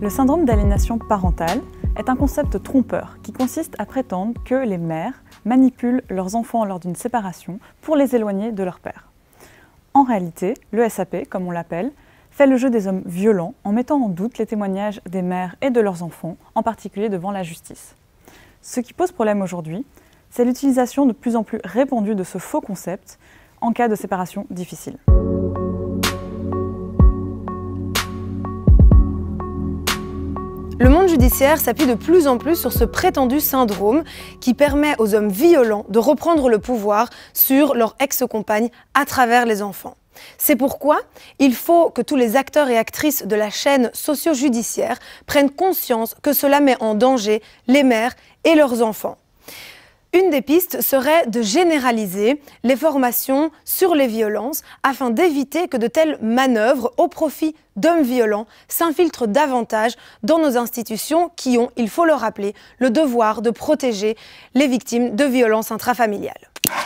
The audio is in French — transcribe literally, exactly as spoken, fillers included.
Le syndrome d'aliénation parentale est un concept trompeur qui consiste à prétendre que les mères manipulent leurs enfants lors d'une séparation pour les éloigner de leur père. En réalité, le S A P, comme on l'appelle, fait le jeu des hommes violents en mettant en doute les témoignages des mères et de leurs enfants, en particulier devant la justice. Ce qui pose problème aujourd'hui, c'est l'utilisation de plus en plus répandue de ce faux concept en cas de séparation difficile. Le monde judiciaire s'appuie de plus en plus sur ce prétendu syndrome qui permet aux hommes violents de reprendre le pouvoir sur leur ex-compagne à travers les enfants. C'est pourquoi il faut que tous les acteurs et actrices de la chaîne socio-judiciaire prennent conscience que cela met en danger les mères et leurs enfants. Une des pistes serait de généraliser les formations sur les violences afin d'éviter que de telles manœuvres au profit d'hommes violents s'infiltrent davantage dans nos institutions qui ont, il faut le rappeler, le devoir de protéger les victimes de violences intrafamiliales.